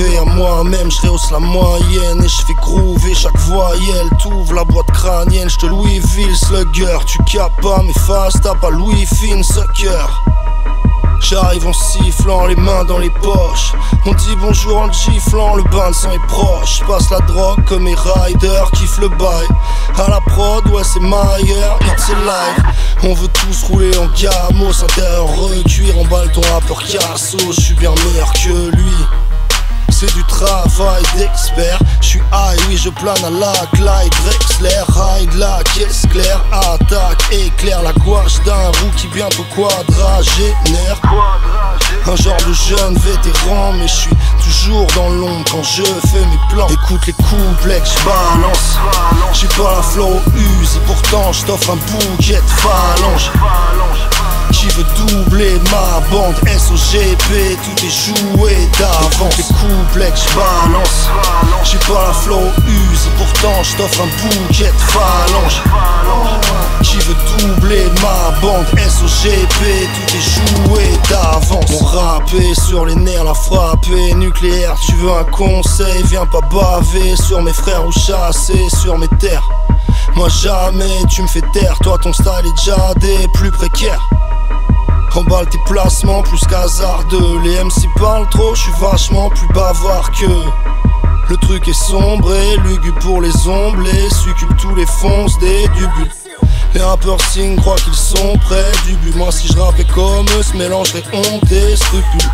prouver à moi-même, je rehausse la moyenne et je fais groover chaque voyelle. T'ouvres la boîte crânienne, je te Louisville slugger. Tu capes pas mes faces, t'as pas Louis Finn sucker. J'arrive en sifflant, les mains dans les poches. On dit bonjour en giflant, le bain de sang est proche. Passe la drogue comme mes riders, kiffe le bail. À la prod, ouais c'est Mayer, it's alive. On veut tous rouler en gamos, intérieur recuire, emballe ton rappeur casso. J'suis bien meilleur que lui. C'est du travail d'expert. J'suis high, oui je plane à la Clyde Drexler. Ride la caisse claire, attaque, éclaire. La gouache d'un rookie bientôt quadragénaire. Un genre de jeune vétéran, mais j'suis toujours dans l'ombre quand je fais mes plans. Écoute les couplets que j'balance. J'ai pas la flow use et pourtant j't'offre un bouquet de phalanges. Qui veut doubler ma bande SOGP, tout est joué d'avance. Les couplets que j'balance. J'ai pas la flow use et pourtant j't'offre un bouquet de phalanges. Qui veut doubler ma bande SOGP, tout est joué d'avance. Mon rap est sur les nerfs, la frappe est nucléaire. Tu veux un conseil, viens pas baver sur mes frères ou chasser sur mes terres. Moi jamais tu me fais taire, toi ton style est déjà des plus précaires. Emballe tes placements plus qu'hasardeux. Les MC parlent trop, je suis vachement plus bavard que. Le truc est sombre et lugubre pour les omblés. Succube tous les fonces des dubus. Les rappeurs signent, croient qu'ils sont près du but. Moi si je rappais comme eux, ce mélangerait honte et scrupule.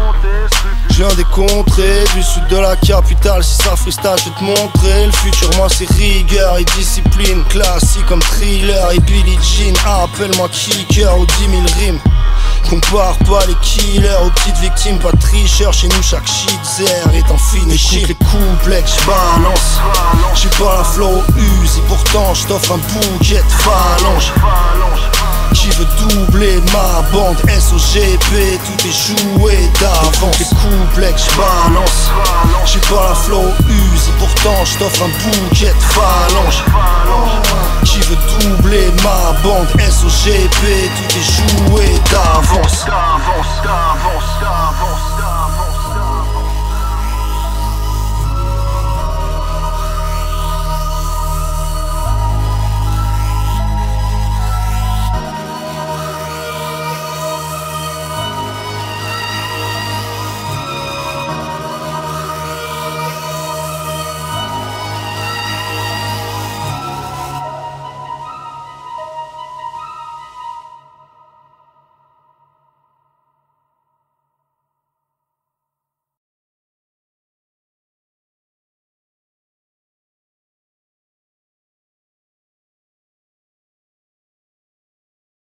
Je viens des contrées, du sud de la capitale. Si ça freestyle, je vais te montrer le futur. Moi c'est rigueur et discipline. Classique comme Thriller et Billie Jean. Appelle-moi kicker ou 10 000 rimes. Compare pas les killers aux petites victimes, pas de tricheurs. Chez nous chaque shitzer est un finish. Écoute les couplets que j'balance. J'ai pas la flow use et pourtant j't'offre un bouquet de phalanges. Qui veut doubler ma bande SOGP, tout est joué d'avance. Les couplets que j'balance. J'ai pas la flow use et pourtant j't'offre un bouquet de phalanges. Qui veut doubler ma bande SOGP, tout est joué d'avance.